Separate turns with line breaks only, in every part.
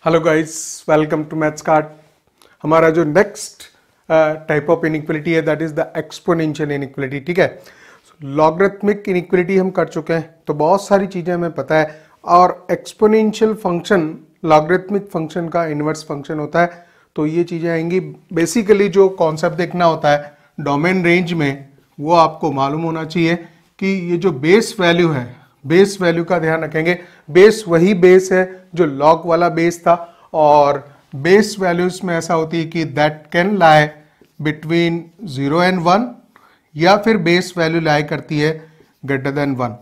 Hello guys, welcome to maths card. हमारा जो next type of inequality है that is the exponential inequality. ठीक है, लॉगरिथमिक इनइक्वालिटी हम कर चुके हैं तो बहुत सारी चीज़ें हमें पता है। और एक्सपोनेंशियल फंक्शन लॉगरिथमिक फंक्शन का इनवर्स फंक्शन होता है, तो ये चीज़ें आएंगी। बेसिकली जो कॉन्सेप्ट देखना होता है डोमेन रेंज में, वो आपको मालूम होना चाहिए कि ये जो बेस वैल्यू है, बेस वैल्यू का ध्यान रखेंगे। बेस वही बेस है जो लॉग वाला बेस था, और बेस वैल्यूज में ऐसा होती है कि that can lie between 0 and 1, या फिर बेस वैल्यू लाई करती है greater than 1।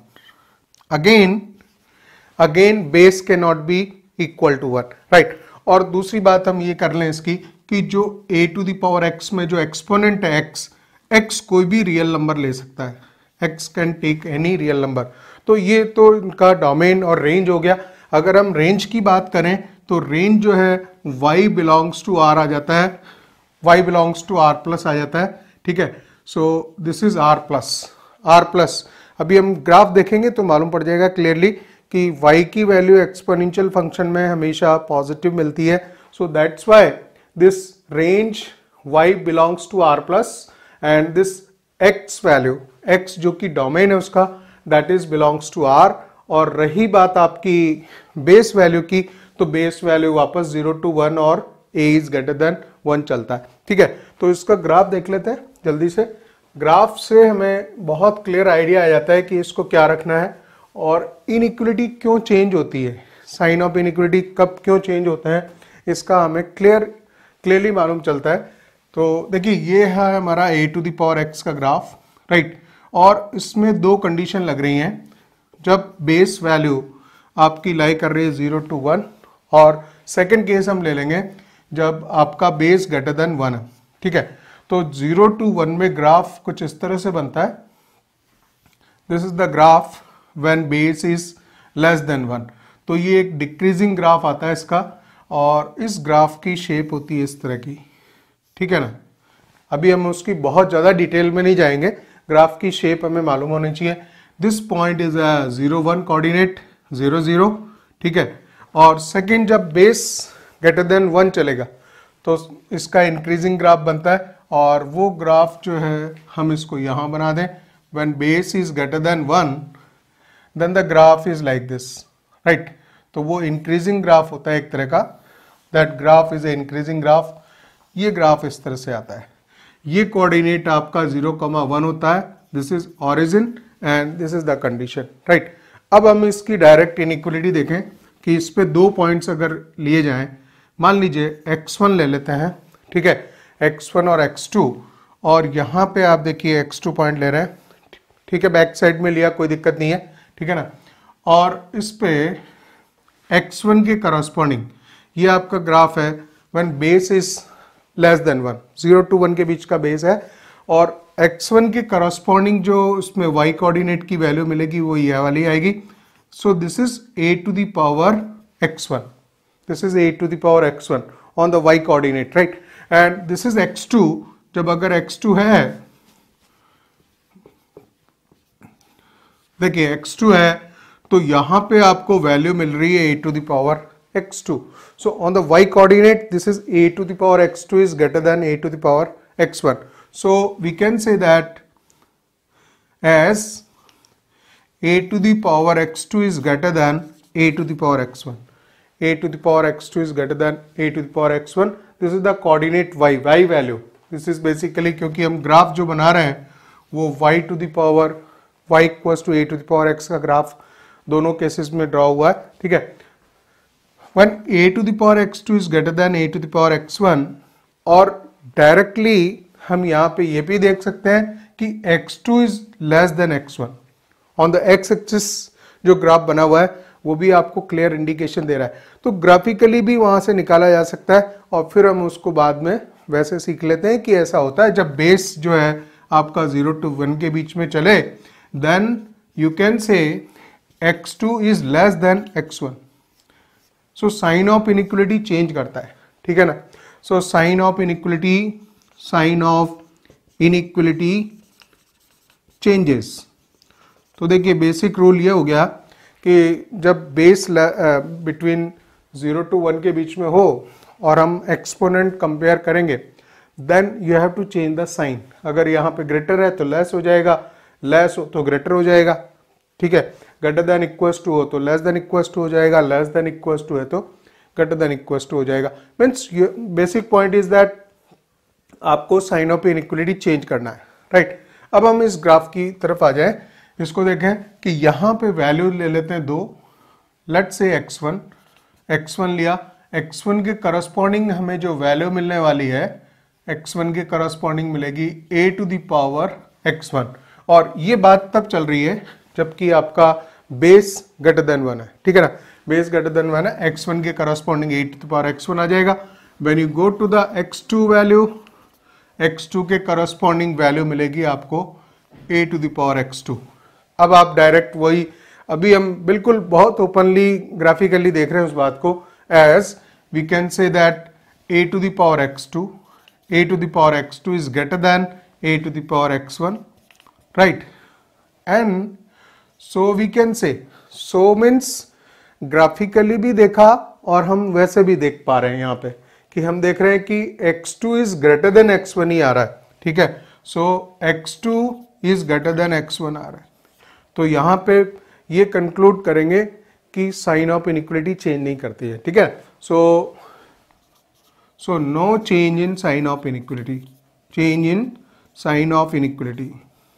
Again base can not be equal to 1, right. और दूसरी बात हम ये कर लें इसकी कि जो a to the power x में जो एक्सपोनेंट है x कोई भी रियल नंबर ले सकता है, x can take any real number. तो ये तो इनका डोमेन और रेंज हो गया। अगर हम रेंज की बात करें तो रेंज जो है y बिलोंग्स टू r आ जाता है, y belongs to r plus आ जाता है। ठीक है, so this is r plus. अभी हम ग्राफ देखेंगे तो मालूम पड़ जाएगा क्लियरली कि y की वैल्यू एक्सपोनेंशियल फंक्शन में हमेशा पॉजिटिव मिलती है। So that's why this range y belongs to r plus and this x value, x जो कि डोमेन है उसका, that is belongs to r। और रही बात आपकी बेस वैल्यू की, तो बेस वैल्यू वापस 0 to 1 और a इज ग्रेटर देन 1 चलता है। ठीक है, तो इसका ग्राफ देख लेते हैं जल्दी से। ग्राफ से हमें बहुत क्लियर आइडिया आ जाता है कि इसको क्या रखना है और इनइक्वालिटी क्यों चेंज होती है, साइन ऑफ इनइक्वालिटी कब क्यों चेंज होता है, इसका हमें क्लियरली मालूम चलता है। तो देखिए ये है हमारा a to the power x का ग्राफ, राइट। और इसमें दो कंडीशन लग रही हैं। जब बेस वैल्यू आपकी लाई कर रही है 0 to 1, और सेकंड केस हम ले लेंगे जब आपका बेस ग्रेटर देन 1 है। ठीक है, तो 0 to 1 में ग्राफ कुछ इस तरह से बनता है। This is the graph when base is less than 1। तो ये एक डिक्रीजिंग ग्राफ आता है इसका, और इस ग्राफ की शेप होती है इस तरह की। ठीक है ना, अभी हम उसकी बहुत ज़्यादा डिटेल में नहीं जाएंगे, ग्राफ की शेप हमें मालूम होनी चाहिए। This point is a 0 1 coordinate 0 0। ठीक है, और सेकंड जब बेस ग्रेटर देन 1 चलेगा तो इसका इंक्रीजिंग ग्राफ बनता है, और वो ग्राफ जो है हम इसको यहाँ बना दें। When base is greater than 1 then the graph is like this, right. तो वो इंक्रीजिंग ग्राफ होता है एक तरह का, that graph is a increasing graph. ये ग्राफ इस तरह से आता है। ये कोऑर्डिनेट आपका 0, 1 होता है। This is origin and this is the condition, right. अब हम इसकी डायरेक्ट इनइक्वालिटी देखें कि इस पे दो पॉइंट्स अगर लिए जाएं, मान लीजिए x1 ले लेते हैं। ठीक है, x1 और x2, और यहाँ पे आप देखिए x2 पॉइंट ले रहे हैं। ठीक है, बैक साइड में लिया, कोई दिक्कत नहीं है। ठीक है ना, और इस पे x1 के करस्पॉन्डिंग ये आपका ग्राफ है when base is less than 1, 0 to 1 के बीच का बेस है, और x1 के करस्पॉन्डिंग जो उसमें y कोऑर्डिनेट की वैल्यू मिलेगी वो ये वाली आएगी। So this is a to the power x1, this is a to the power x1 on the y coordinate, right. And this is x2। जब अगर x2 है, देखिए x2 है तो यहां पे आपको वैल्यू मिल रही है a to the power x2। So on the y coordinate, this is a to the power x2 is greater than a to the power x1. So we can say that as a to the power x2 is greater than a to the power x1. a to the power x2 is greater than a to the power x1. This is the coordinate y value. This is basically क्योंकि हम graph जो बना रहे हैं वो y to the power y equals to a to the power x का graph दोनों cases में ड्रॉ हुआ है। ठीक है, when a to the power x2 is greater than a to the power x1, और डायरेक्टली हम यहाँ पे ये भी देख सकते हैं कि x2 is less than x1 on the x axis. जो ग्राफ बना हुआ है वो भी आपको क्लियर इंडिकेशन दे रहा है, तो ग्राफिकली भी वहां से निकाला जा सकता है, और फिर हम उसको बाद में वैसे सीख लेते हैं कि ऐसा होता है जब बेस जो है आपका 0 to 1 के बीच में चले, देन यू कैन से x2 is less than x1। So sign of inequality change करता है। ठीक है ना, so sign of inequality changes. तो देखिए बेसिक रूल ये हो गया कि जब बेस बिटवीन 0 to 1 के बीच में हो और हम एक्सपोनेंट कंपेयर करेंगे, then you have to change the sign. अगर यहाँ पे ग्रेटर है तो लेस हो जाएगा, लेस हो तो ग्रेटर हो जाएगा, ठीक है। ग्रेटर देन इक्वल्स टू हो तो लेस देन इक्वल्स टू हो जाएगा, लेस देन इक्वल्स टू है तो ग्रेटर देन इक्वल्स टू हो जाएगा। Means basic point is that आपको साइन ऑफ इनइक्वालिटी चेंज करना है, राइट। अब हम इस ग्राफ की तरफ आ जाए, इसको देखें कि यहाँ पे वैल्यू ले लेते हैं 2, लेट्स से x1 लिया, x1 के करस्पॉन्डिंग हमें जो वैल्यू मिलने वाली है, x1 के करस्पॉन्डिंग मिलेगी a to the power x1। और ये बात तब चल रही है जबकि आपका बेस ग्रेटर देन 1 है, ठीक है ना। बेस ग्रेटर देन 1 है, x1 के corresponding a to the power x1 आ जाएगा। When you go to the x2 value, x2 के करस्पॉन्डिंग वैल्यू मिलेगी आपको a to the power x2। अब आप डायरेक्ट वही, अभी हम बिल्कुल बहुत ओपनली ग्राफिकली देख रहे हैं उस बात को, as we can say that a to the power x2 is greater than a to the power x1, right. And so we can say, so means graphically भी देखा और हम वैसे भी देख पा रहे हैं यहाँ पे कि हम देख रहे हैं कि x2 is greater than x1 ही आ रहा है, ठीक है। So x2 is greater than x1 आ रहा है, तो यहाँ पे ये कंक्लूड करेंगे कि साइन ऑफ इनइक्वालिटी चेंज नहीं करती है, ठीक है। So no change in sign of inequality, change in sign of inequality.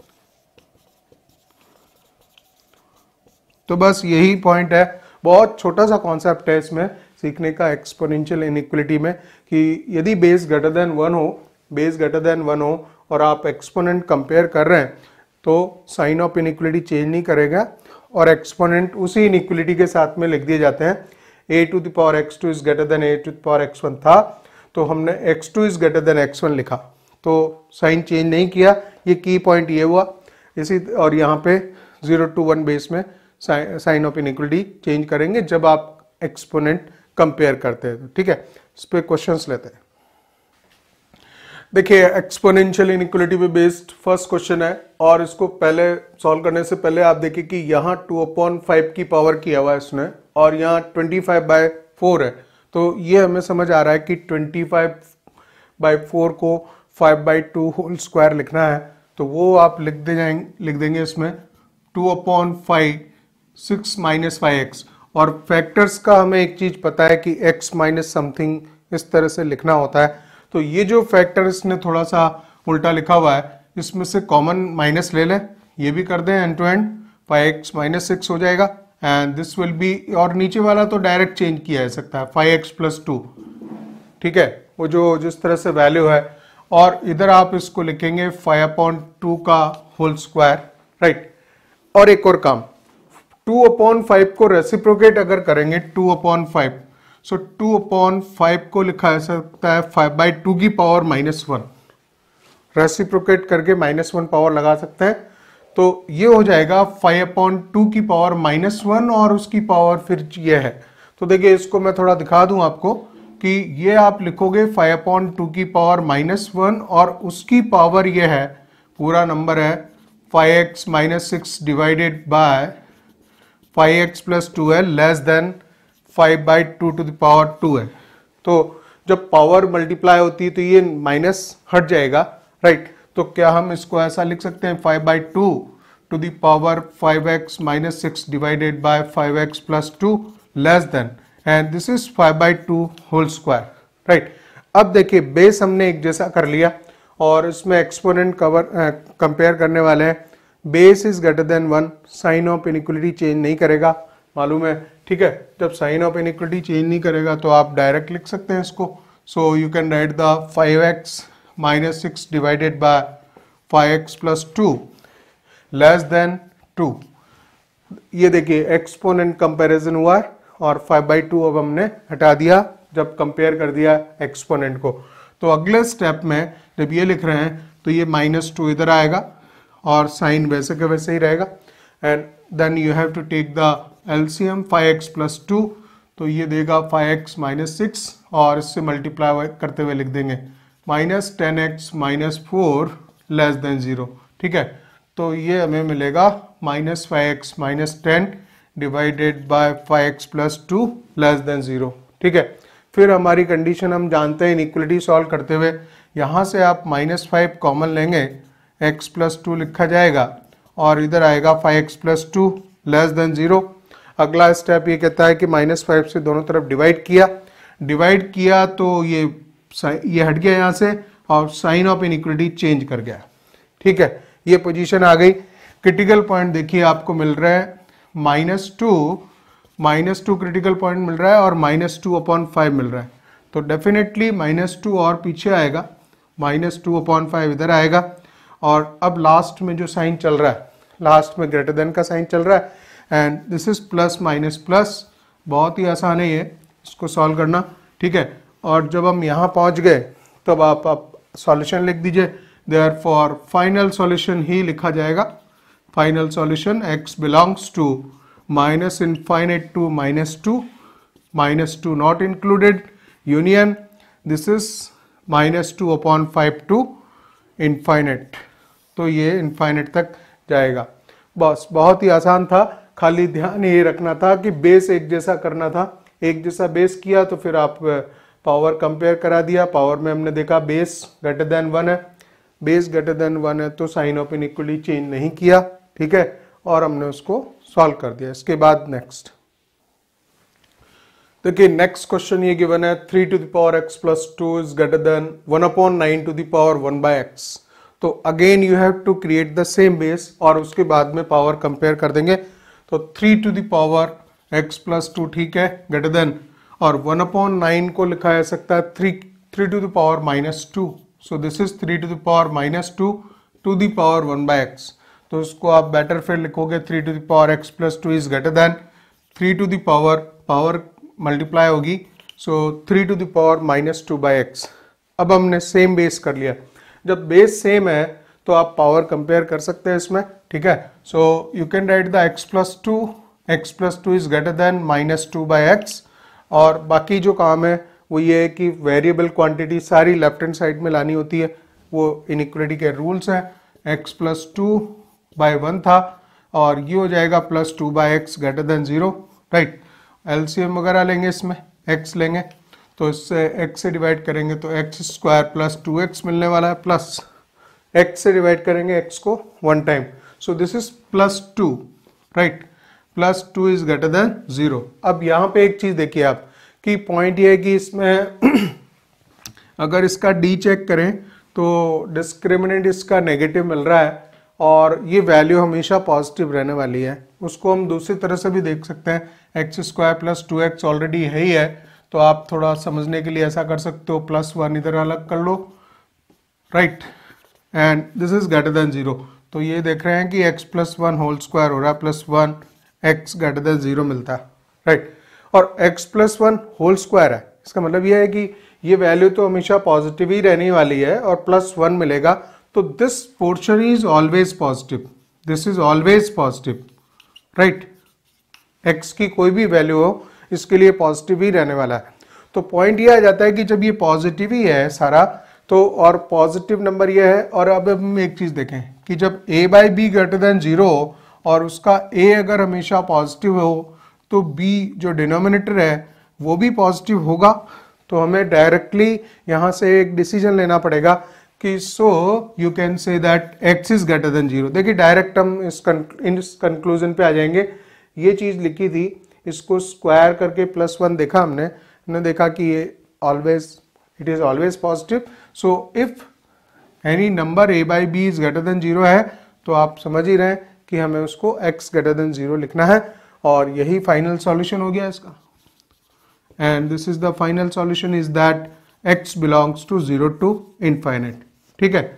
तो बस यही पॉइंट है, बहुत छोटा सा कॉन्सेप्ट है इसमें सीखने का एक्सपोनेंशियल इनइक्वालिटी में, कि यदि बेस ग्रेटर देन 1 हो और आप एक्सपोनेंट कंपेयर कर रहे हैं तो साइन ऑफ इनइक्वालिटी चेंज नहीं करेगा और एक्सपोनेंट उसी इनइक्वालिटी के साथ में लिख दिए जाते हैं। a to the power x2 is greater than a to the power x1 था, तो हमने x2 is greater than x1 लिखा, तो साइन चेंज नहीं किया। ये की पॉइंट ये हुआ इसी, और यहाँ पे 0 to 1 बेस में साइन ऑफ इनइक्वालिटी चेंज करेंगे जब आप एक्सपोनेंट कंपेयर करते हैं, ठीक है। इस पे क्वेश्चंस लेते हैं। देखिए एक्सपोनेंशियल इनइक्वालिटी पे बेस्ड फर्स्ट क्वेश्चन है, और इसको पहले सॉल्व करने से पहले आप देखिए कि यहाँ 2/5 की पावर किया हुआ है इसने, और यहाँ 25/4 है, तो ये हमें समझ आ रहा है कि 25/4 को 5/2 होल स्क्वायर लिखना है, तो वो आप लिख देंगे इसमें 2/5 6 - 5x। और फैक्टर्स का हमें एक चीज पता है कि x माइनस समथिंग इस तरह से लिखना होता है, तो ये जो फैक्टर इसने थोड़ा सा उल्टा लिखा हुआ है, इसमें से कॉमन माइनस ले लें, ये भी कर दें एंड टू एंड, 5x - 6 हो जाएगा एंड दिस विल बी, और नीचे वाला तो डायरेक्ट चेंज किया जा सकता है 5x + 2, ठीक है, वो जो जिस तरह से वैल्यू है। और इधर आप इसको लिखेंगे 5/2 का होल स्क्वायर, राइट। और एक और काम, 2/5 को रेसिप्रोकेट अगर करेंगे 2/5, सो 2/5 को लिखा जा सकता है 5/2 की पावर -1, रेसिप्रोकेट करके -1 पावर लगा सकते हैं, तो ये हो जाएगा 5/2 की पावर -1 और उसकी पावर फिर ये है। तो देखिए इसको मैं थोड़ा दिखा दूं आपको कि ये आप लिखोगे 5/2 की पावर -1 और उसकी पावर ये है, पूरा नंबर है 5x - 6 डिवाइडेड बाय 5x + 2 है, less than 5/2 to the power 2 है। तो जब पावर मल्टीप्लाई होती है तो ये माइनस हट जाएगा, राइट। तो क्या हम इसको ऐसा लिख सकते हैं 5/2 to the power 5x - 6 divided by 5x + 2 less than, and this is 5/2 whole square, right. अब देखिए बेस हमने एक जैसा कर लिया और इसमें एक्सपोनेंट कंपेयर करने वाले हैं। Base is greater than 1, sign of inequality change नहीं करेगा, मालूम है, ठीक है। जब साइन ऑफ इनइक्वालिटी चेंज नहीं करेगा तो आप डायरेक्ट लिख सकते हैं इसको, so you can write the 5x - 6 divided by 5x + 2 less than 2। ये देखिए एक्सपोनेंट कंपैरिजन हुआ है और 5/2 अब हमने हटा दिया जब कंपेयर कर दिया एक्सपोनेंट को। तो अगले स्टेप में जब ये लिख रहे हैं तो ये -2 इधर आएगा और साइन वैसे के वैसे ही रहेगा, and then you have to take the LCM 5x + 2, तो ये देगा 5x - 6 और इससे मल्टीप्लाई करते हुए लिख देंगे -10x - 4 लेस देन 0, ठीक है। तो ये हमें मिलेगा -5x - 10 divided by 5x + 2 less than 0, ठीक है। फिर हमारी कंडीशन हम जानते हैं इनइक्वलिटी सॉल्व करते हुए, यहाँ से आप -5 कॉमन लेंगे, x + 2 लिखा जाएगा और इधर आएगा 5x + 2 < 0। अगला स्टेप ये कहता है कि -5 से दोनों तरफ डिवाइड किया तो ये हट गया यहाँ से और साइन ऑफ इनइक्वलिटी चेंज कर गया। ठीक है, ये पोजीशन आ गई। क्रिटिकल पॉइंट देखिए आपको मिल रहा है -2 क्रिटिकल पॉइंट मिल रहा है और -2/5 मिल रहा है, तो डेफिनेटली -2 और पीछे आएगा, -2/5 इधर आएगा और अब लास्ट में जो साइन चल रहा है, लास्ट में ग्रेटर देन का साइन चल रहा है and this is plus minus plus. बहुत ही आसान है ये, इसको सॉल्व करना। ठीक है, और जब हम यहाँ पहुँच गए तब आप सॉल्यूशन लिख दीजिए। देयरफॉर फाइनल सॉल्यूशन ही लिखा जाएगा, final solution x belongs to -∞ to -2 not included union, this is -2/5 to infinite, तो ये इनफाइनाइट तक जाएगा। बस बहुत ही आसान था, खाली ध्यान ये रखना था कि बेस एक जैसा करना था। एक जैसा बेस किया तो फिर आप पावर कंपेयर करा दिया। पावर में हमने देखा बेस ग्रेटर देन 1 है, बेस ग्रेटर देन 1 है तो साइन ऑफ इनइक्वलिटी चेंज नहीं किया। ठीक है, और हमने उसको सॉल्व कर दिया। इसके बाद नेक्स्ट देखिए, नेक्स्ट क्वेश्चन ये गिवन है 3x + 2 इज ग्रेटर देन 1/9 तो again you have to create the same base और उसके बाद में पावर कंपेयर कर देंगे। तो 3x + 2 ठीक है, ग्रेटर देन, और 1/9 को लिखा जा सकता है 3⁻²। So this is 3⁻² to the power 1/x। तो इसको आप बेटर फिर लिखोगे 3x + 2 is greater than 3 power multiply होगी, सो 3⁻²/x। अब हमने सेम बेस कर लिया। जब बेस सेम है तो आप पावर कंपेयर कर सकते हैं इसमें। ठीक है, so you can write the x + 2 is greater than -2/x। और बाकी जो काम है वो ये है कि वेरिएबल क्वांटिटी सारी लेफ्ट हैंड साइड में लानी होती है, वो इनइक्वलिटी के रूल्स हैं। x + 2/1 था और ये हो जाएगा +2/x greater than 0, right. LCM वगैरह लेंगे, इसमें x लेंगे तो इससे x से डिवाइड करेंगे तो x² + 2x मिलने वाला है, प्लस x से डिवाइड करेंगे x को 1 time, so this is +2, right. +2 is greater than 0। अब यहाँ पे एक चीज देखिए आप कि पॉइंट ये है कि इसमें अगर इसका d चेक करें तो डिस्क्रिमिनेंट इसका नेगेटिव मिल रहा है और ये वैल्यू हमेशा पॉजिटिव रहने वाली है। उसको हम दूसरी तरह से भी देख सकते हैं, x² + 2x ऑलरेडी है ही है, तो आप थोड़ा समझने के लिए ऐसा कर सकते हो, +1 इधर अलग कर लो, right, and this is greater than 0। तो ये देख रहे हैं कि x + 1 होल स्क्वायर हो रहा है, +1 x ग्रेटर देन 0 मिलता है, राइट। और x + 1 होल स्क्वायर है, इसका मतलब ये है कि ये वैल्यू तो हमेशा पॉजिटिव ही रहने वाली है और +1 मिलेगा, तो this portion is always positive, this is always positive, right. x की कोई भी वैल्यू हो इसके लिए पॉजिटिव ही रहने वाला है। तो पॉइंट ये आ जाता है कि जब ये पॉजिटिव ही है सारा, तो और पॉजिटिव नंबर ये है। और अब हम एक चीज देखें कि जब a/b ग्रेटर देन 0 और उसका a अगर हमेशा पॉजिटिव हो तो b जो डिनोमिनेटर है वो भी पॉजिटिव होगा। तो हमें डायरेक्टली यहाँ से एक डिसीजन लेना पड़ेगा कि so you can say that x is greater than 0। देखिए डायरेक्ट हम इस कंक्लूजन पे आ जाएंगे। ये चीज लिखी थी, इसको स्क्वायर करके +1 देखा हमने देखा कि ये always it is always positive. So if any number a/b is greater than 0 है तो आप समझ ही रहे हैं कि हमें उसको x ग्रेटर देन 0 लिखना है और यही फाइनल सॉल्यूशन हो गया इसका। And this is the final solution is that x belongs to 0 to infinite। ठीक है,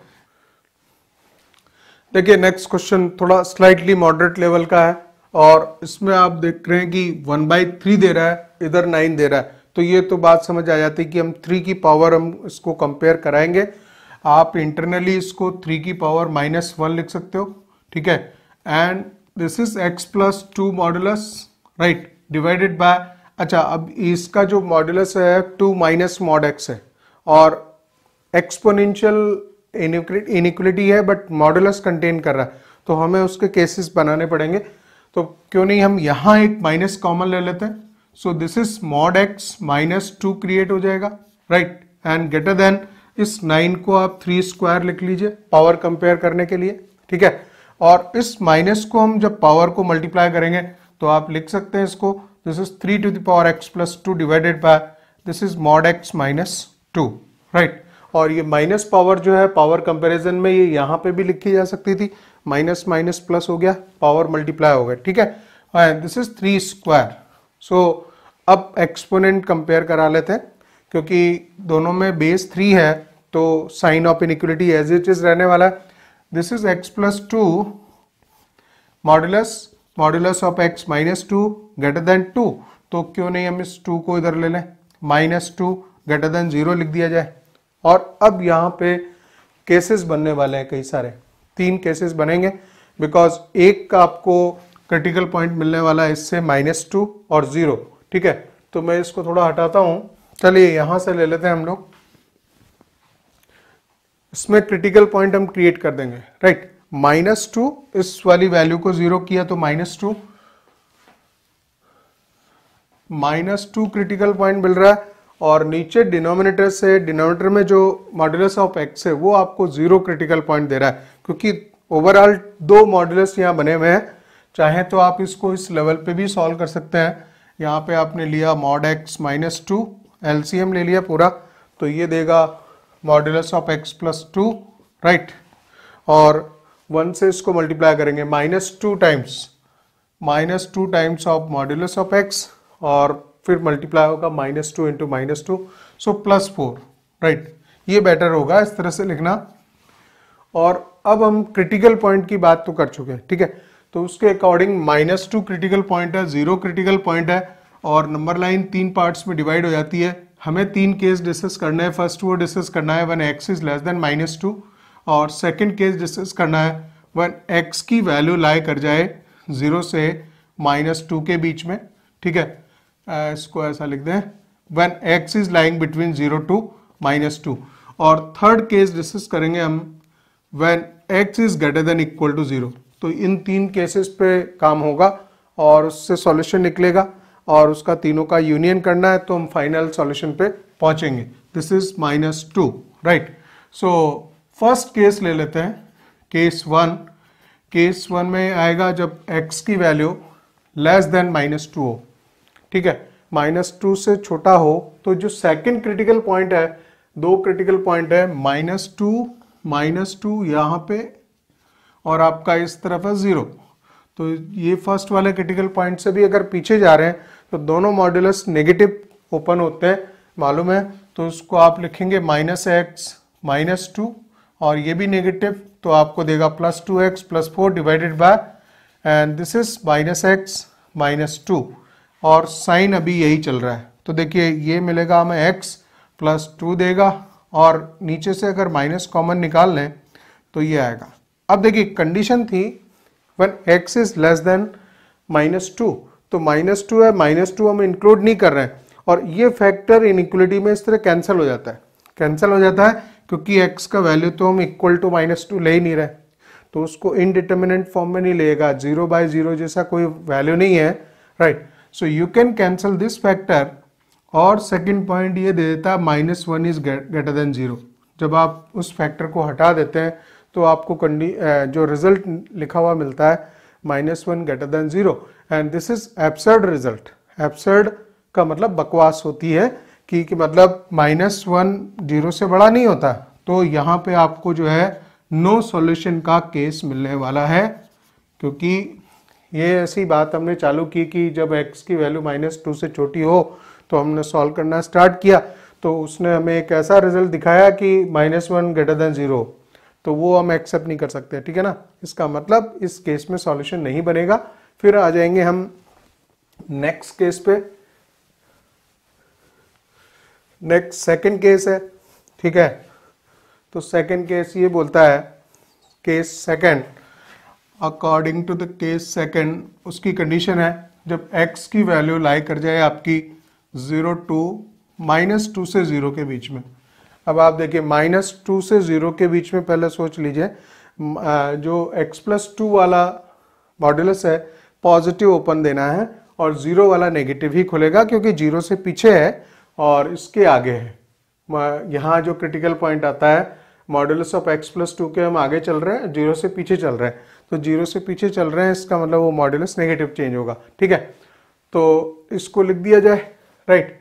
देखिए नेक्स्ट क्वेश्चन थोड़ा स्लाइटली मॉडरेट लेवल का है और इसमें आप देख रहे हैं कि 1/3 दे रहा है, इधर 9 दे रहा है, तो ये तो बात समझ आ जाती है कि हम 3 की पावर हम इसको कंपेयर कराएंगे। आप इंटरनली इसको 3 की पावर -1 लिख सकते हो, ठीक है। And this is x + 2 modulus, right, divided by, अच्छा अब इसका जो मॉडुलस है 2 - mod x है और एक्सपोनेंशियल इनइक्वालिटी है बट मॉडुलस कंटेन कर रहा है, तो हमें उसके केसेस बनाने पड़ेंगे। तो क्यों नहीं हम यहाँ एक माइनस कॉमन ले लेते हैं, so this is mod x minus 2 create हो जाएगा, राइट, एंड ग्रेटर देन इस 9 को आप 3 स्क्वायर लिख लीजिए पावर कंपेयर करने के लिए, ठीक है। और इस माइनस को हम जब पावर को मल्टीप्लाई करेंगे तो आप लिख सकते हैं इसको, this is 3 to the power x plus 2 divided by this is mod x minus 2, right. और ये माइनस पावर जो है पावर कंपैरिजन में ये यहाँ पे भी लिखी जा सकती थी, माइनस माइनस प्लस हो गया, पावर मल्टीप्लाई हो गया, ठीक है। This is 3 square. सो अब एक्सपोनेंट कंपेयर करा लेते हैं, क्योंकि दोनों में बेस 3 है तो sign of inequality as it is रहने वाला है। This is x plus 2 modulus of x minus 2 greater than 2, तो क्यों नहीं हम इस 2 को इधर ले लें, माइनस 2 ग्रेटर देन 0 लिख दिया जाए। और अब यहाँ पे केसेस बनने वाले हैं, कई सारे 3 केसेस बनेंगे, बिकॉज एक का आपको क्रिटिकल पॉइंट मिलने वाला है इससे -2 और 0, ठीक है। तो मैं इसको थोड़ा हटाता हूं, चलिए यहां से ले लेते हैं हम लोग, इसमें क्रिटिकल पॉइंट हम क्रिएट कर देंगे, राइट। -2 इस वाली वैल्यू को 0 किया तो -2 क्रिटिकल पॉइंट मिल रहा है, और नीचे डिनोमिनेटर से, डिनोमिनेटर में जो मॉड्यूलस ऑफ x है वो आपको 0 क्रिटिकल पॉइंट दे रहा है, क्योंकि ओवरऑल 2 मॉड्यूलस यहाँ बने हुए हैं। चाहे तो आप इसको इस लेवल पे भी सॉल्व कर सकते हैं, यहाँ पे आपने लिया मॉड x माइनस 2, एलसीएम ले लिया पूरा, तो ये देगा modulus of x plus 2, right, और 1 से इसको मल्टीप्लाई करेंगे, -2 times of modulus of x, और फिर मल्टीप्लाई होगा -2 इंटू -2, सो +4, राइट। ये बेटर होगा इस तरह से लिखना। और अब हम क्रिटिकल पॉइंट की बात तो कर चुके हैं, ठीक है। तो उसके अकॉर्डिंग -2 क्रिटिकल पॉइंट है, 0 क्रिटिकल पॉइंट है, और नंबर लाइन 3 पार्ट्स में डिवाइड हो जाती है। हमें 3 केस डिस्कस करना है। फर्स्ट वो डिस्कस करना है when x is less than -2, और सेकंड केस डिस्कस करना है व्हेन x की वैल्यू लाई कर जाए 0 से -2 के बीच में, ठीक है। इसको ऐसा लिख दें, when x is lying between 0 to -2। और थर्ड केस डिस्कस करेंगे हम when x is greater than equal to 0। तो इन 3 केसेस पे काम होगा और उससे सॉल्यूशन निकलेगा, और उसका तीनों का यूनियन करना है, तो हम फाइनल सॉल्यूशन पे पहुंचेंगे। This is -2, right. So first case ले लेते हैं, केस 1। केस 1 में आएगा जब x की वैल्यू लेस देन -2 हो, ठीक है, -2 से छोटा हो। तो जो सेकंड क्रिटिकल पॉइंट है, 2 क्रिटिकल पॉइंट है, -2 यहाँ पे, और आपका इस तरफ है 0। तो ये फर्स्ट वाले क्रिटिकल पॉइंट से भी अगर पीछे जा रहे हैं तो दोनों मॉड्यूलस नेगेटिव ओपन होते हैं, मालूम है। तो उसको आप लिखेंगे -x -2, और ये भी नेगेटिव, तो आपको देगा +2x + 4 divided by, and this is -x -2, और साइन अभी यही चल रहा है। तो देखिए ये मिलेगा हमें x + 2 देगा, और नीचे से अगर माइनस कॉमन निकाल लें तो ये आएगा। अब देखिए कंडीशन थी when x is less than -2, तो -2 है, -2 हम इंक्लूड नहीं कर रहे हैं, और ये फैक्टर इनइक्वालिटी में इस तरह कैंसिल हो जाता है, क्योंकि x का वैल्यू तो हम इक्वल टू -2 ले ही नहीं रहे, तो उसको इनडिटर्मिनेंट फॉर्म में नहीं लेगा, 0/0 जैसा कोई वैल्यू नहीं है, right. So you can cancel this factor, और सेकंड पॉइंट ये दे देता है -1 इज ग्रेटर देन 0। जब आप उस फैक्टर को हटा देते हैं तो आपको जो रिजल्ट लिखा हुआ मिलता है -1 greater than 0, and this is absurd result. Absurd का मतलब बकवास होती है कि मतलब -1 0 से बड़ा नहीं होता। तो यहाँ पे आपको जो है नो सॉल्यूशन का केस मिलने वाला है, क्योंकि ये ऐसी बात हमने चालू की कि जब x की वैल्यू -2 से छोटी हो तो हमने सॉल्व करना स्टार्ट किया, तो उसने हमें एक ऐसा रिजल्ट दिखाया कि -1 ग्रेटर देन 0, तो वो हम एक्सेप्ट नहीं कर सकते, ठीक है ना। इसका मतलब इस केस में सॉल्यूशन नहीं बनेगा। फिर आ जाएंगे हम नेक्स्ट केस पे। नेक्स्ट सेकंड केस है, ठीक है। तो सेकंड केस ये बोलता है, case second, according to the case second, उसकी कंडीशन है जब x की वैल्यू लाई कर जाए आपकी 0 टू -2 से 0 के बीच में। अब आप देखिए -2 से 0 के बीच में पहले सोच लीजिए, जो x + 2 वाला मॉड्यूलस है पॉजिटिव ओपन देना है, और 0 वाला नेगेटिव ही खुलेगा क्योंकि 0 से पीछे है और इसके आगे है। यहाँ जो क्रिटिकल पॉइंट आता है मॉडुलस ऑफ x प्लस 2 के हम आगे चल रहे हैं, 0 से पीछे चल रहे हैं, तो 0 से पीछे चल रहे हैं इसका मतलब वो मॉडुलस नेगेटिव चेंज होगा। ठीक है, तो इसको लिख दिया जाए, राइट।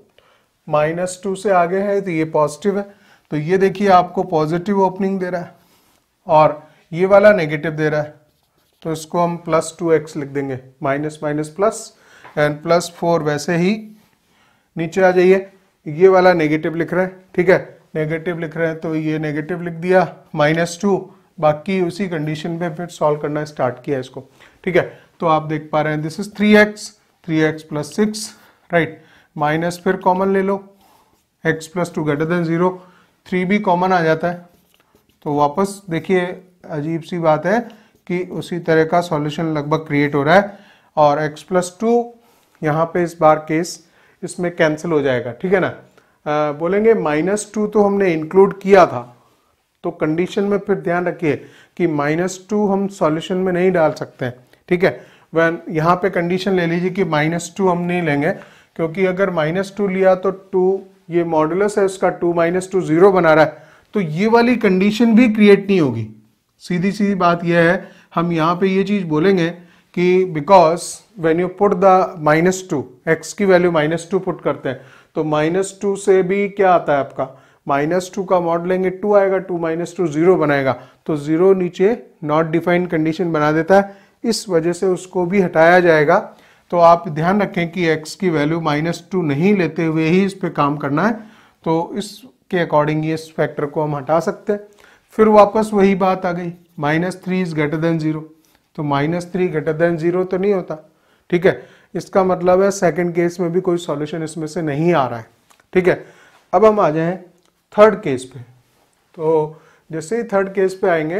-2 से आगे है तो ये पॉजिटिव है, तो ये देखिए आपको पॉजिटिव ओपनिंग दे रहा है और ये वाला नेगेटिव दे रहा है, तो इसको हम +2x लिख देंगे, माइनस माइनस प्लस एंड +4 वैसे ही नीचे आ जाइए। ये वाला नेगेटिव लिख रहे हैं, ठीक है, नेगेटिव लिख रहे हैं तो ये नेगेटिव लिख दिया -2, बाकी उसी कंडीशन पे फिर सॉल्व करना स्टार्ट किया इसको। ठीक है, तो आप देख पा रहे हैं this is 3x plus 6, right, minus फिर कॉमन ले लो, x प्लस 2 ग्रेटर देन 0, 3 भी कॉमन आ जाता है, तो वापस देखिए अजीब सी बात है कि उसी तरह का सॉल्यूशन लगभग क्रिएट हो रहा है और x प्लस 2 यहाँ पे इस बार केस इसमें कैंसिल हो जाएगा। ठीक है ना, बोलेंगे -2 तो हमने इंक्लूड किया था, तो कंडीशन में फिर ध्यान रखिए कि -2 हम सॉल्यूशन में नहीं डाल सकते हैं। ठीक है, वह यहाँ पे कंडीशन ले लीजिए कि -2 हम नहीं लेंगे, क्योंकि अगर -2 लिया तो 2 ये मॉडुलस है उसका 2 - 2 0 बना रहा है, तो ये वाली कंडीशन भी क्रिएट नहीं होगी। सीधी सीधी बात यह है, हम यहाँ पे ये चीज बोलेंगे कि because when you put the -2, x की वैल्यू -2 पुट करते हैं, तो -2 से भी क्या आता है आपका, -2 का मॉड लेंगे 2 आएगा, 2 - 2 0 बनाएगा, तो 0 नीचे नॉट डिफाइंड कंडीशन बना देता है, इस वजह से उसको भी हटाया जाएगा। तो आप ध्यान रखें कि x की वैल्यू -2 नहीं लेते हुए ही इस पे काम करना है, तो इसके अकॉर्डिंग इस फैक्टर को हम हटा सकते हैं। फिर वापस वही बात आ गई, -3 इज ग्रेटर देन 0, तो -3 ग्रेटर देन 0 तो नहीं होता। ठीक है, इसका मतलब है सेकंड केस में भी कोई सॉल्यूशन इसमें से नहीं आ रहा है। ठीक है, अब हम आ जाएं थर्ड केस पे। तो जैसे ही थर्ड केस पे आएंगे,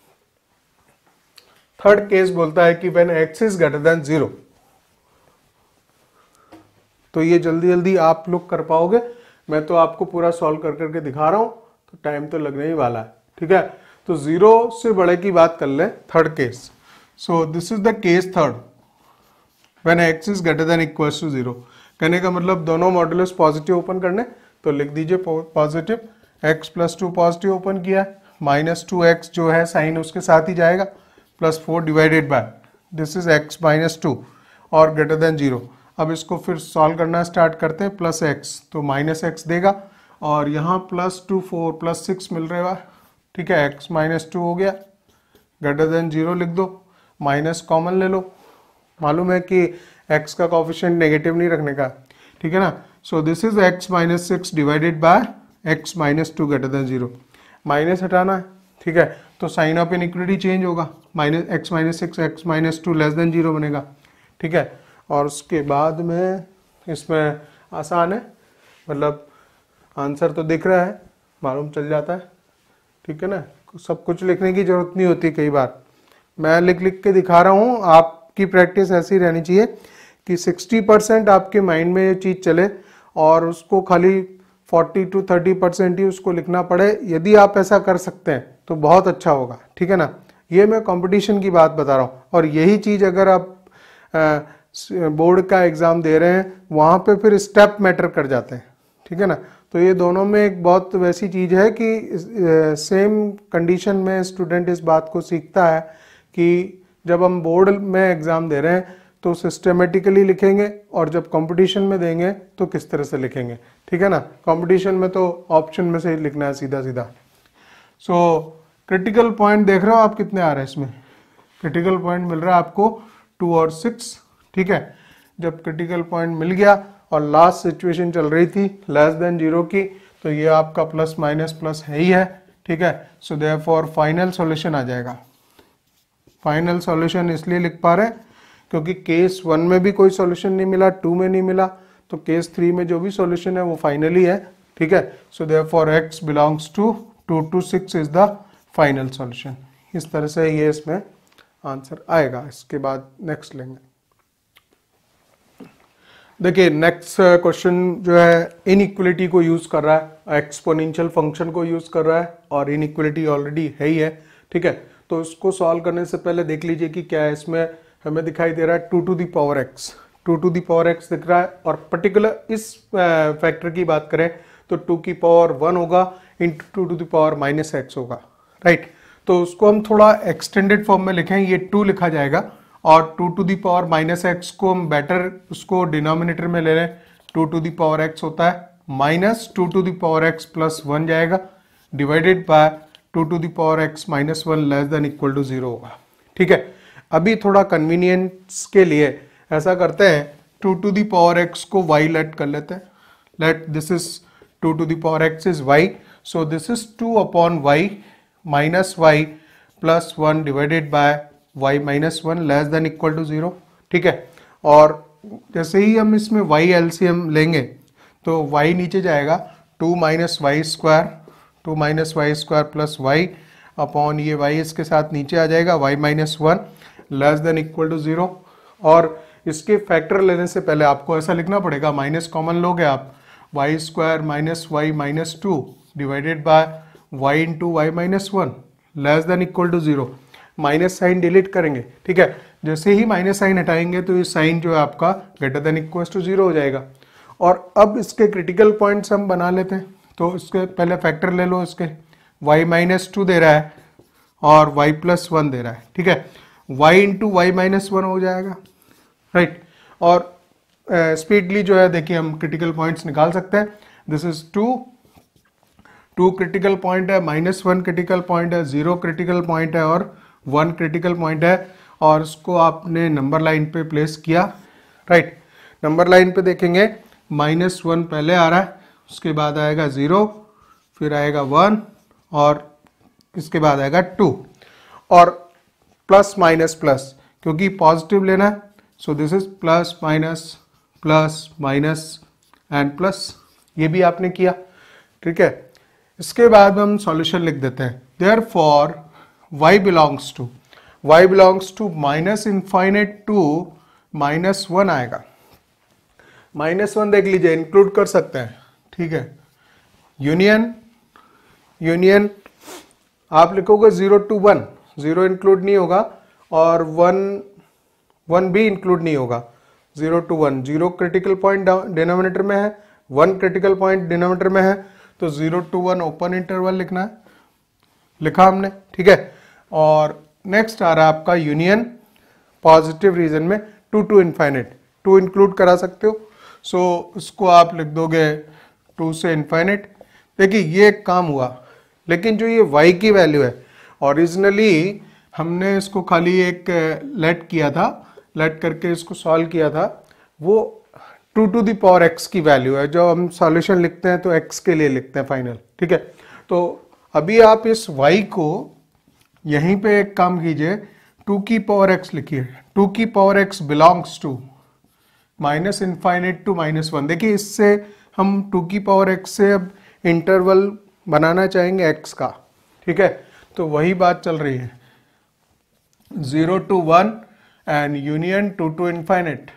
थर्ड केस बोलता है कि when x is greater than 0, तो ये जल्दी जल्दी आप लोग कर पाओगे, मैं तो आपको पूरा सॉल्व कर करके दिखा रहा हूं, तो टाइम तो लगने ही वाला है। ठीक है, तो 0 से बड़े की बात कर ले, third case. So this is the case third, when x is greater than equals to 0। कहने का मतलब दोनों मॉडुलस पॉजिटिव ओपन करने, तो लिख दीजिए positive, x plus 2 positive open किया है, -2x जो है साइन उसके साथ ही जाएगा, +4 divided by this is x -2 और ग्रेटर देन 0। अब इसको फिर सॉल्व करना स्टार्ट करते हैं, +x तो -x देगा और यहाँ +2 4 +6 मिल रहा है। ठीक है, x -2 हो गया, ग्रेटर देन 0 लिख दो, माइनस कॉमन ले लो, मालूम है कि x का कोफिशिएंट नेगेटिव नहीं रखने का। ठीक है ना, so this is x -6 divided by x -2 greater than 0, minus हटाना है। ठीक है, तो साइन ऑफ इनइक्वालिटी चेंज होगा, -x -6 x -2 लेस देन 0 बनेगा। ठीक है, और उसके बाद में इसमें आसान है, मतलब आंसर तो दिख रहा है, मालूम चल जाता है। ठीक है ना, सब कुछ लिखने की जरूरत नहीं होती, कई बार मैं लिख लिख के दिखा रहा हूँ। आपकी प्रैक्टिस ऐसी रहनी चाहिए कि 60% आपके माइंड में ये चीज़ चले और उसको खाली 40 to 30% ही उसको लिखना पड़े। यदि आप ऐसा कर सकते हैं तो बहुत अच्छा होगा। ठीक है ना, ये मैं कंपटीशन की बात बता रहा हूँ, और यही चीज़ अगर आप बोर्ड का एग्ज़ाम दे रहे हैं वहाँ पे फिर स्टेप मैटर कर जाते हैं। ठीक है ना, तो ये दोनों में एक बहुत वैसी चीज़ है कि सेम कंडीशन में स्टूडेंट इस बात को सीखता है कि जब हम बोर्ड में एग्ज़ाम दे रहे हैं तो सिस्टेमेटिकली लिखेंगे, और जब कंपटीशन में देंगे तो किस तरह से लिखेंगे। ठीक है ना, कंपटीशन में तो ऑप्शन में से ही लिखना है सीधा सीधा। सो क्रिटिकल पॉइंट देख रहे हो आप कितने आ रहे हैं इसमें, क्रिटिकल पॉइंट मिल रहा है आपको 2 और 6। ठीक है, जब क्रिटिकल पॉइंट मिल गया और लास्ट सिचुएशन चल रही थी लेस देन 0 की, तो ये आपका प्लस माइनस प्लस है ही है। ठीक है, सो देयरफॉर फाइनल सॉल्यूशन आ जाएगा। फाइनल सॉल्यूशन इसलिए लिख पा रहे हैं क्योंकि केस 1 में भी कोई सॉल्यूशन नहीं मिला, 2 में नहीं मिला, तो केस 3 में जो भी सॉल्यूशन है वो फाइनली है। ठीक है, so therefore x belongs to 2 to 6 is the final solution. इस तरह से ये इसमें आंसर आएगा। इसके बाद नेक्स्ट लेंगे। देखिए नेक्स्ट क्वेश्चन जो है इनइक्वालिटी को यूज कर रहा है, एक्सपोनेंशियल फंक्शन को यूज कर रहा है, और इनइक्वालिटी ऑलरेडी है ही है। ठीक है, तो इसको सॉल्व करने से पहले देख लीजिए कि क्या है इसमें। हमें दिखाई दे रहा है 2 to the power x, 2 to the power x दिख रहा है, और पर्टिकुलर इस फैक्टर की बात करें तो 2 की पावर 1 होगा into 2 to the power minus x होगा, राइट। तो उसको हम थोड़ा एक्सटेंडेड फॉर्म में लिखें, ये 2 लिखा जाएगा, और 2 to the power minus x को हम बेटर उसको डिनोमिनेटर में ले लें, 2 टू द पावर x होता है minus 2 to the power x plus 1 जाएगा, divided by 2 to the power x minus 1 less than equal to 0 होगा, ठीक है। अभी थोड़ा कन्वीनियंस के लिए ऐसा करते हैं, 2 टू द पावर x को y लेट कर लेते हैं, let this is 2 to the power x is y, so this is 2 upon y minus y plus 1 divided by y minus 1 less than equal to 0, ठीक है। और जैसे ही हम इसमें y एलसीएम लेंगे तो y नीचे जाएगा, 2 minus y square plus y upon ये y इसके साथ नीचे आ जाएगा, y minus 1 less than equal to 0। और इसके फैक्टर लेने से पहले आपको ऐसा लिखना पड़ेगा, माइनस कॉमन लोगे आप, y square minus y minus 2 divided by y into y minus 1 less than equal to 0। Minus sign delete करेंगे, ठीक है। जैसे ही माइनस साइन हटाएंगे तो ये साइन जो है आपका ग्रेटर देन इक्वल टू 0 हो जाएगा। और अब इसके क्रिटिकल पॉइंट्स हम बना लेते हैं, तो इसके पहले फैक्टर ले लो, इसके y माइनस 2 दे रहा है और y प्लस 1 दे रहा है, ठीक है। y इंटू वाई माइनस 1 हो जाएगा, राइट। और स्पीडली जो है देखिए हम क्रिटिकल पॉइंट्स निकाल सकते हैं। दिस इज 2 क्रिटिकल पॉइंट है, माइनस 1 क्रिटिकल पॉइंट है, 0 क्रिटिकल पॉइंट है और 1 क्रिटिकल पॉइंट है, और उसको आपने नंबर लाइन पे प्लेस किया, राइट। नंबर लाइन पे देखेंगे माइनस 1 पहले आ रहा है, उसके बाद आएगा 0, फिर आएगा 1 और इसके बाद आएगा 2, और प्लस माइनस प्लस, क्योंकि पॉजिटिव लेना है, so this is plus minus and plus, ये भी आपने किया, ठीक है। इसके बाद हम सॉल्यूशन लिख देते हैं, therefore y belongs to minus infinite to minus 1 आएगा। माइनस 1 देख लीजिए, इंक्लूड कर सकते हैं, ठीक है। यूनियन आप लिखोगे 0 टू 1, 0 इंक्लूड नहीं होगा और 1 भी इंक्लूड नहीं होगा, 0 टू 1, 0 क्रिटिकल पॉइंट डिनोमिनेटर में है, 1 क्रिटिकल पॉइंट डिनोमिनेटर में है, तो 0 टू 1 ओपन इंटरवल लिखना है, लिखा हमने, ठीक है। और नेक्स्ट आ रहा है आपका यूनियन पॉजिटिव रीजन में 2 टू इनफाइनाइट, 2 इंक्लूड करा सकते हो, सो इसको आप लिख दोगे 2 से इनफाइनाइट। देखिए ये एक काम हुआ, लेकिन जो ये y की वैल्यू है, ओरिजिनली हमने इसको खाली एक लेट किया था, लेट करके इसको सॉल्व किया था, वो 2 टू द पावर x की वैल्यू है। जो हम सॉल्यूशन लिखते हैं तो x के लिए लिखते हैं फाइनल, ठीक है। तो अभी आप इस y को यहीं पे एक काम कीजिए, 2 की पावर x लिखिए, 2 की power x belongs to minus infinite to minus 1। देखिए इससे हम 2 की पावर x से अब इंटरवल बनाना चाहेंगे x का, ठीक है। तो वही बात चल रही है, 0 to 1 and union 2 to infinite.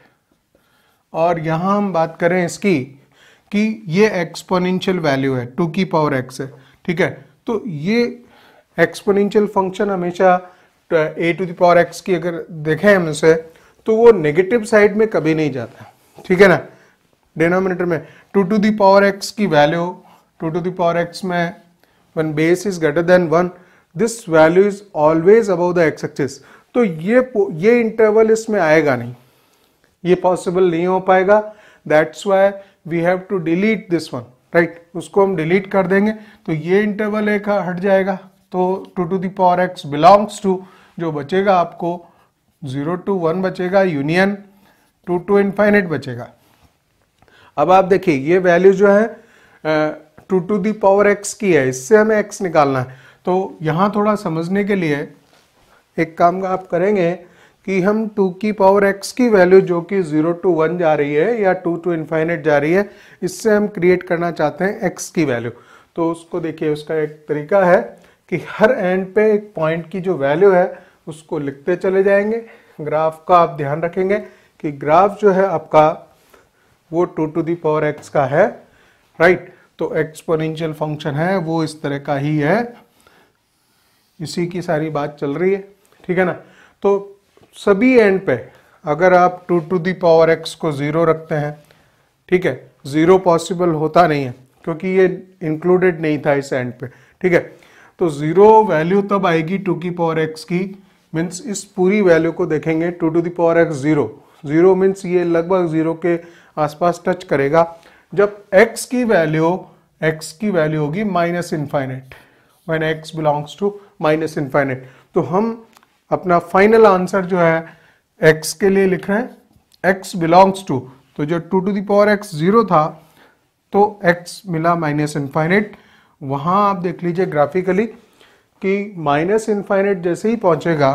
और यहां हम बात करें इसकी कि ये एक्सपोनेंशियल वैल्यू है, 2 की पावर x है, ठीक है। तो ये एक्सपोनेंशियल फंक्शन हमेशा a to the power x की अगर देखें हम इसे, तो वो नेगेटिव साइड में कभी नहीं जाता, ठीक है ना। डिनोमिनेटर में 2 टू द पावर x की value, 2 to the power x में when base is greater than 1, this value is always above the x axis। तो ये इंटरवल इसमें आएगा नहीं, ये पॉसिबल नहीं हो पाएगा, that's why we have to delete this one, right. उसको हम डिलीट कर देंगे तो ये इंटरवल एक हट जाएगा, तो 2 to the power x belongs to, जो बचेगा आपको 0 टू 1 बचेगा, यूनियन 2 टू इनफाइनाइट बचेगा। अब आप देखिए ये वैल्यू जो है 2 टू द पावर x की है, इससे हमें x निकालना है। तो यहां थोड़ा समझने के लिए एक काम आप करेंगे कि हम 2 की पावर x की वैल्यू जो कि 0 टू 1 जा रही है या 2 टू इनफाइनाइट जा रही है, इससे हम क्रिएट करना चाहते हैं x की वैल्यू। तो उसको देखिए, उसका एक तरीका है कि हर एंड पे एक पॉइंट की जो वैल्यू है उसको लिखते चले जाएंगे। ग्राफ का आप ध्यान रखेंगे कि ग्राफ जो है आपका वो 2 टू द पावर x का है, राइट। तो एक्सपोनेंशियल फंक्शन है वो इस तरह का ही है, इसी की सारी बात चल रही है, ठीक है ना। तो सभी एंड पे अगर आप 2 टू दी पावर x को 0 रखते हैं, ठीक है, 0 पॉसिबल होता नहीं है क्योंकि ये इंक्लूडेड नहीं था इस एंड पे, ठीक है। तो 0 वैल्यू तब आएगी 2 की पावर x की, मीन्स इस पूरी वैल्यू को देखेंगे 2 to the power x 0, 0 means ये लगभग 0 के आसपास टच करेगा जब x की वैल्यू होगी minus infinite, when x belongs to minus infinite. तो हम अपना फाइनल आंसर जो है x के लिए लिख रहे हैं x बिलोंग्स टू, तो जो 2 टू दी पावर x 0 था तो x मिला माइनस इनफाइनाइट। वहां आप देख लीजिए ग्राफिकली कि माइनस इनफाइनाइट जैसे ही पहुंचेगा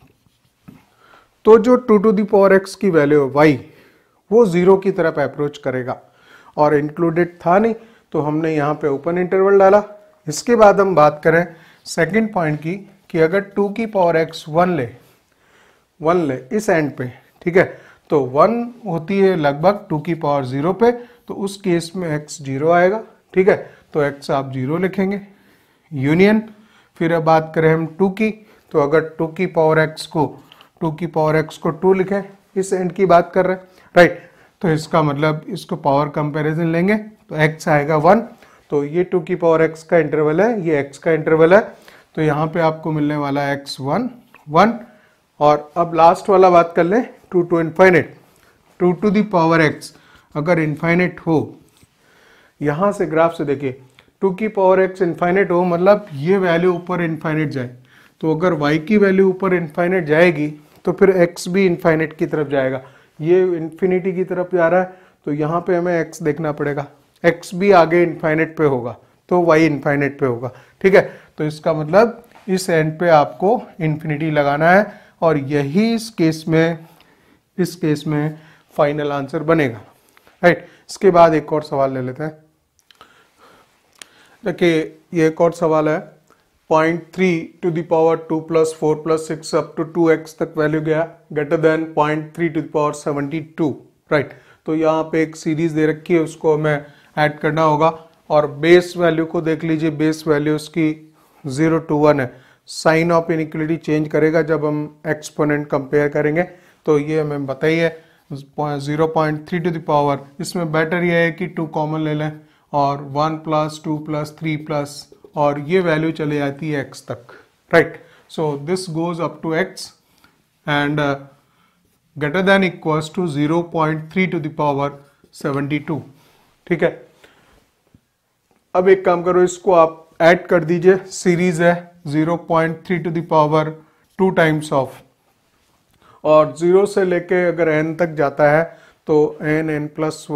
तो जो 2 टू दी पावर x की वैल्यू y वो 0 की तरफ अप्रोच करेगा, और इंक्लूडेड था नहीं तो हमने यहाँ पे ओपन इंटरवल डाला। इसके बाद हम बात करें सेकंड पॉइंट की कि अगर 2 की पावर x 1 ले इस एंड पे, ठीक है, तो 1 होती है लगभग 2 की पावर 0 पे, तो उस केस में x 0 आएगा, ठीक है, तो x आप 0 लिखेंगे यूनियन। फिर अब बात करें हम 2 की, तो अगर 2 की पावर x को 2 लिखें, इस एंड की बात कर रहे हैं, राइट, तो इसका मतलब इसको पावर कंपैरिजन लेंगे तो x आएगा 1, तो ये 2 की पावर x का इंटरवल है, ये x का इंटरवल है, तो यहाँ पे आपको मिलने वाला है x 1। और अब लास्ट वाला बात कर लें 2 to infinite, 2 to the power x अगर इनफाइनाइट हो, यहाँ से ग्राफ से देखिए 2 की पावर x इनफाइनाइट हो मतलब ये वैल्यू ऊपर इनफाइनाइट जाए, तो अगर y की वैल्यू ऊपर इनफाइनाइट जाएगी तो फिर x भी इनफाइनाइट की तरफ जाएगा, ये इन्फिनिटी की तरफ जा रहा है तो यहाँ पे हमें x देखना पड़ेगा, x भी आगे इनफाइनाइट पे होगा तो y इनफाइनाइट पे होगा, ठीक है। तो इसका मतलब इस एंड पे आपको इन्फिनिटी लगाना है और यही इस केस में फाइनल आंसर बनेगा, राइट। इसके बाद एक और सवाल ले लेते हैं। देखिए ये एक और सवाल है, 0.3 to the power 2 + 4 + 6 up to 2x तक वैल्यू गया greater than 0.3 to the power 72, right. तो यहाँ पे एक सीरीज दे रखी है, उसको हमें ऐड करना होगा और बेस वैल्यू को देख लीजिए, बेस वैल्यू उसकी 0 to 1 है। साइन ऑफ इनइक्वालिटी चेंज करेगा जब हम एक्सपोनेंट कंपेयर करेंगे, तो ये हमें बताइए 0.3 टू द पावर, इसमें बेटर ये है कि 2 कॉमन ले लें और 1 + 2 + 3 प्लस, और ये वैल्यू चले जाती है x तक, right. So this goes up to x and greater than equals to 0.3 to the power 72, ठीक है। अब एक काम करो, इसको आप ऐड कर दीजिए, सीरीज है 0.3 to the power 2 times of, और 0 से लेके अगर n तक जाता है तो n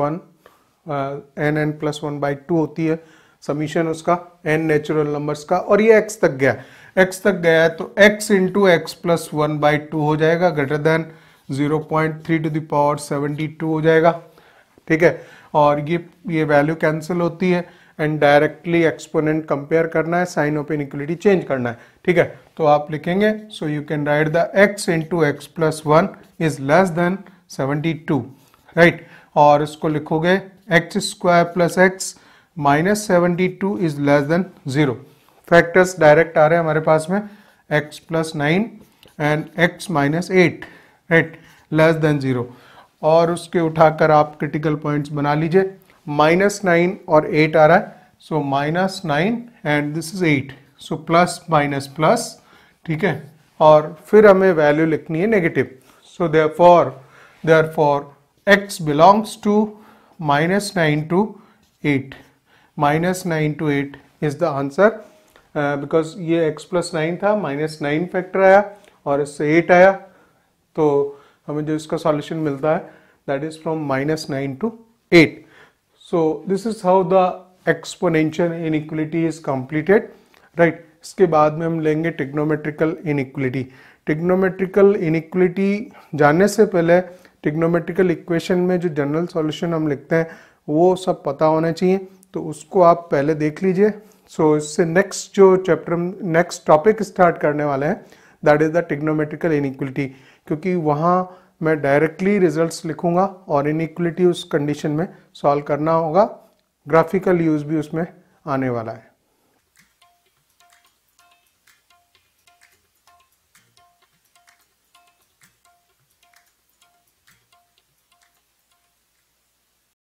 + 1/2 होती है समीशन उसका, n नेचुरल नंबर्स का, और ये x तक गया है तो x इंटू x + 1/2 हो जाएगा greater than 0.3 to the power 72 हो जाएगा, ठीक है। और ये वैल्यू कैंसिल होती है एंड डायरेक्टली एक्सपोनेंट कंपेयर करना है, साइन ऑफ इनइक्वालिटी चेंज करना है, ठीक है। तो आप लिखेंगे, so you can write the x into x + 1 is less than 72, right. और इसको लिखोगे x² + x - 72 is less than 0। Factors direct आ रहे हैं हमारे पास में, x + 9 and x - 8, right, less than 0। और उसके उठाकर आप क्रिटिकल पॉइंट्स बना लीजिए, -9 और 8 आ रहा है, so -9 and this is 8, so plus minus plus, ठीक है। और फिर हमें वैल्यू लिखनी है negative, so therefore x belongs to -9 to 8, -9 to 8 is the answer, because ये x + 9 था, -9 फैक्टर आया और इससे 8 आया, तो हमें जो इसका सॉल्यूशन मिलता है that is from -9 to 8। So this is how the exponential inequality is completed, right। इसके बाद में हम लेंगे ट्रिग्नोमेट्रिकल इनइक्वालिटी। ट्रिग्नोमेट्रिकल इनइक्वालिटी जानने से पहले ट्रिग्नोमेट्रिकल इक्वेशन में जो जनरल सॉल्यूशन हम लिखते हैं वो सब पता होना चाहिए, तो उसको आप पहले देख लीजिए। सो इससे नेक्स्ट टॉपिक स्टार्ट करने वाले हैं, that is the trigonometrical inequality, क्योंकि वहाँ मैं डायरेक्टली रिजल्ट्स लिखूंगा और इनइक्वालिटी उस कंडीशन में सॉल्व करना होगा, ग्राफिकल यूज भी उसमें आने वाला है।